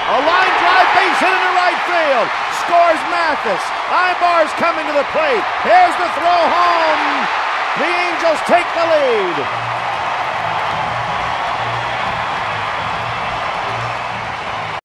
A line drive, base hit into right field. Scores Mathis. Ibar's coming to the plate. Here's the throw home. The Angels take the lead.